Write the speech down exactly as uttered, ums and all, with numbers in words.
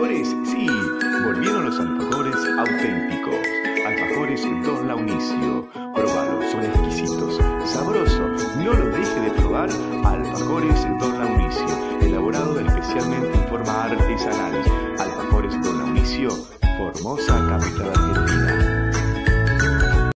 alfajores? Sí, volvieron los alfajores auténticos. Alfajores Don Launicio. Probalos, son exquisitos, sabrosos. No los deje de probar. Alfajores Don Launicio, elaborado especialmente en forma artesanal. Alfajores Don Launicio, Formosa, capital argentina.